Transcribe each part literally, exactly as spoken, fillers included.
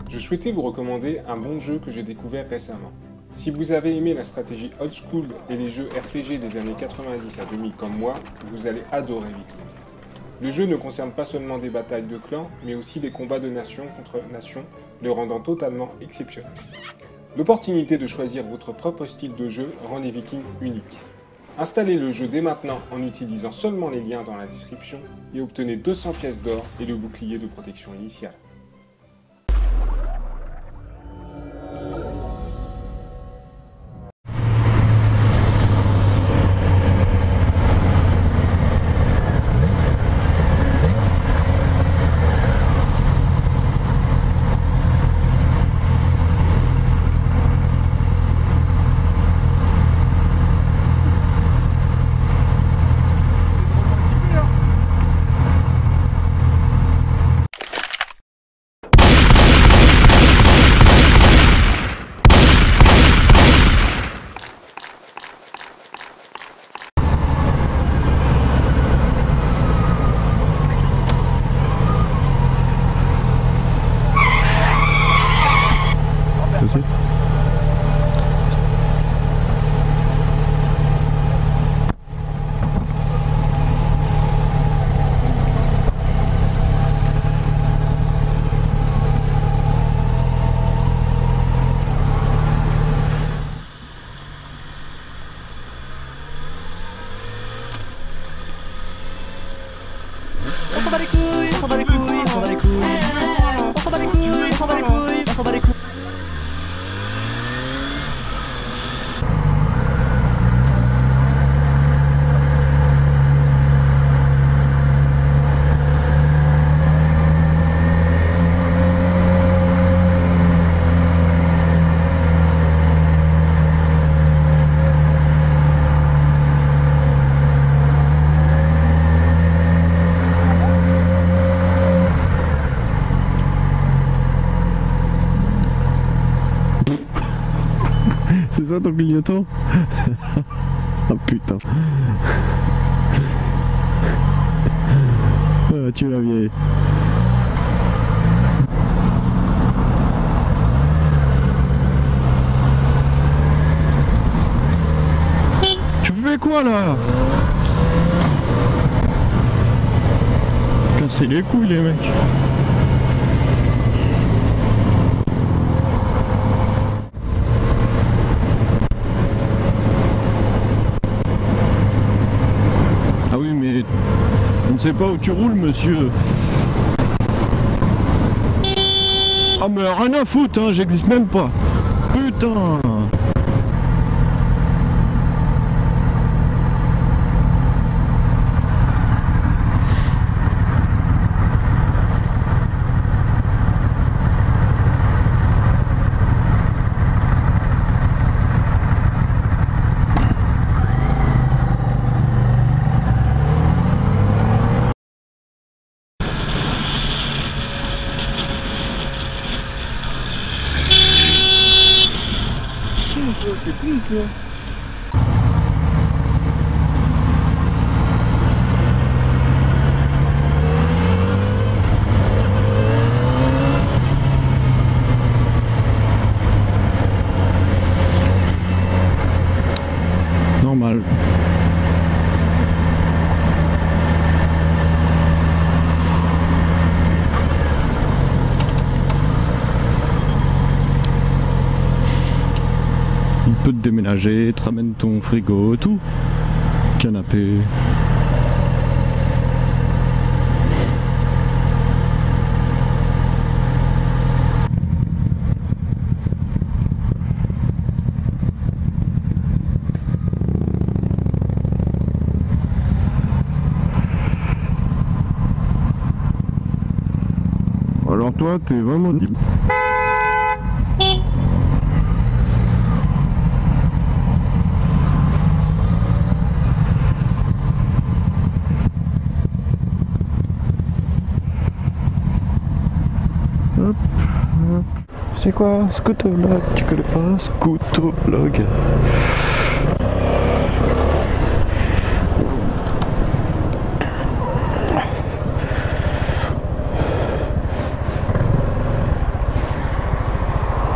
Je souhaitais vous recommander un bon jeu que j'ai découvert récemment. Si vous avez aimé la stratégie old school et les jeux R P G des années quatre-vingt-dix à deux mille comme moi, vous allez adorer Vikings. Le jeu ne concerne pas seulement des batailles de clans, mais aussi des combats de nation contre nation, le rendant totalement exceptionnel. L'opportunité de choisir votre propre style de jeu rend les Vikings uniques. Installez le jeu dès maintenant en utilisant seulement les liens dans la description et obtenez deux cents pièces d'or et le bouclier de protection initiale. On s'en bat les couilles, on s'en bat les couilles, on s'en bat les couilles. On s'en bat les couilles, on s'en bat les couilles, on s'en bat les couilles. C'est ça ton clignotant? Oh putain. Ah, tu la vieille. Tu fais quoi là? Casser les couilles les mecs. Je ne sais pas où tu roules, monsieur. Ah mais rien à foutre, hein, j'existe même pas. Putain. C'est pink là. Normal. Il peut te déménager, te ramène ton frigo, tout. Canapé. Alors toi, t'es vraiment libre. Hop, hop. C'est quoi? Scootovlog, tu connais pas? Scootovlog.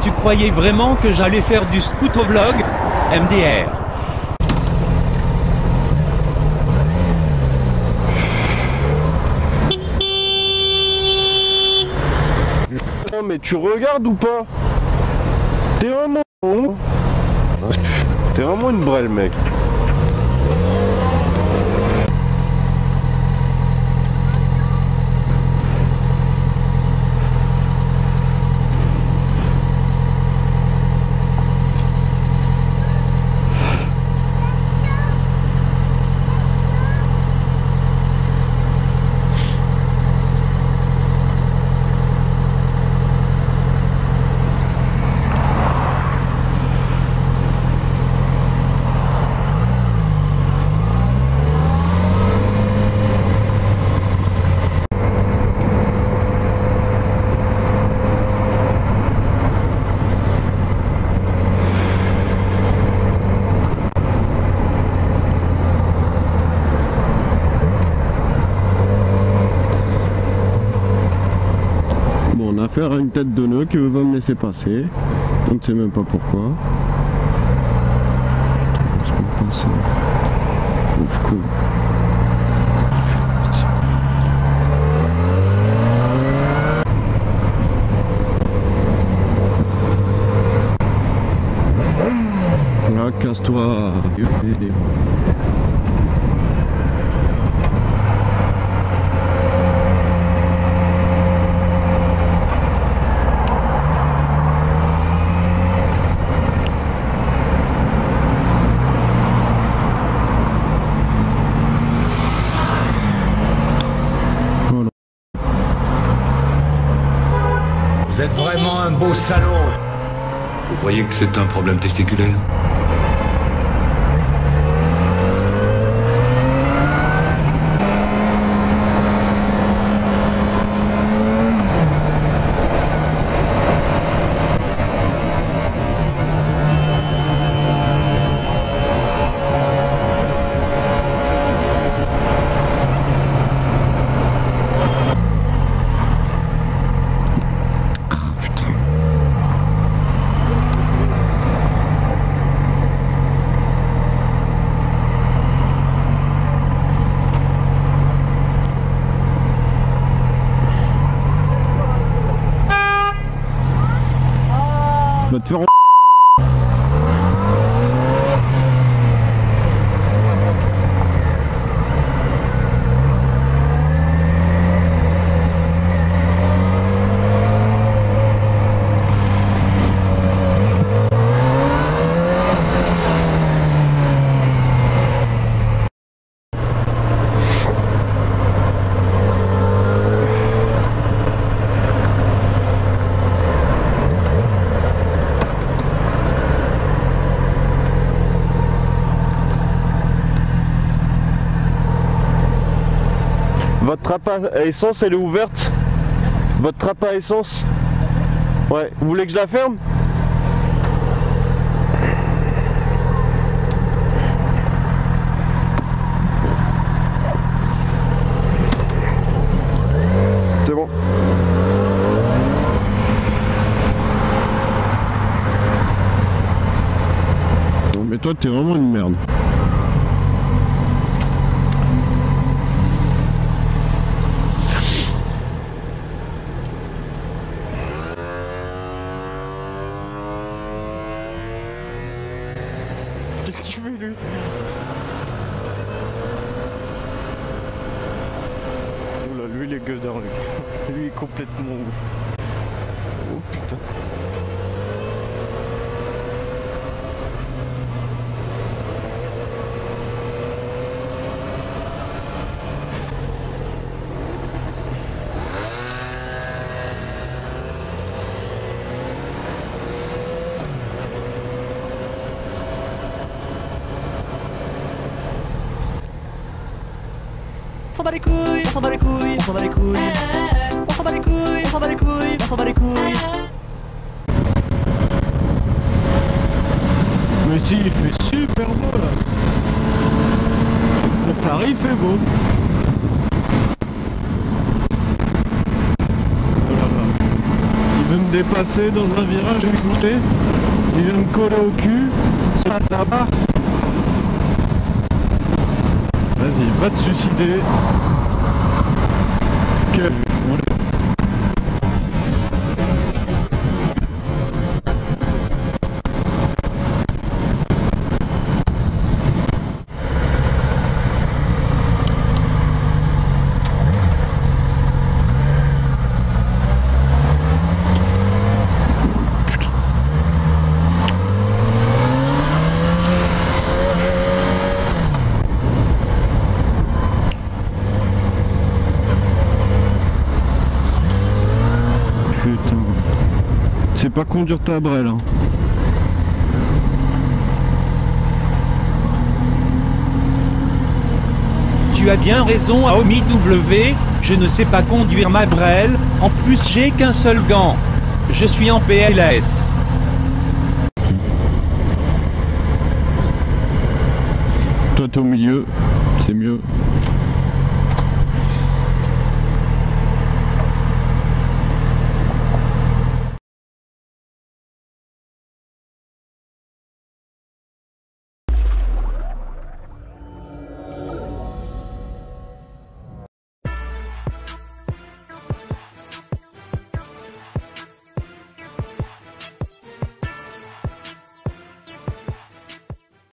Tu croyais vraiment que j'allais faire du scoutovlog? M D R. Non mais tu regardes ou pas? T'es vraiment bon. T'es vraiment une brêle mec. Faire une tête de nœud qui veut pas me laisser passer. On ne sait même pas pourquoi. Attends, je peux passer. Ouf, cool. Ah, casse-toi. Vous êtes vraiment un beau salaud. Vous croyez que c'est un problème testiculaire? Va te faire en... Votre trappe à essence, elle est ouverte? Votre trappe à essence? Ouais, vous voulez que je la ferme? C'est bon. Non mais toi t'es vraiment une merde. Qu'est-ce qu'il fait lui? Oula, lui il est gueudin lui. Lui il est complètement ouf. Oh putain. On s'en bat les couilles, on s'en bat les couilles, on s'en bat les couilles, on s'en bat les couilles, on s'en bat les couilles, on s'en bat les couilles. Mais si, il fait super beau là. Le Paris il fait beau. Oh là là. Il veut me vais passer dans un virage, écoutez. Il vient me coller au cul. Ça là-bas. Vas-y, va te suicider. Quel... Putain. C'est pas conduire ta brelle. Hein. Tu as bien raison, Aomi W, je ne sais pas conduire ma brelle, en plus j'ai qu'un seul gant. Je suis en P L S. Toi t'es au milieu, c'est mieux.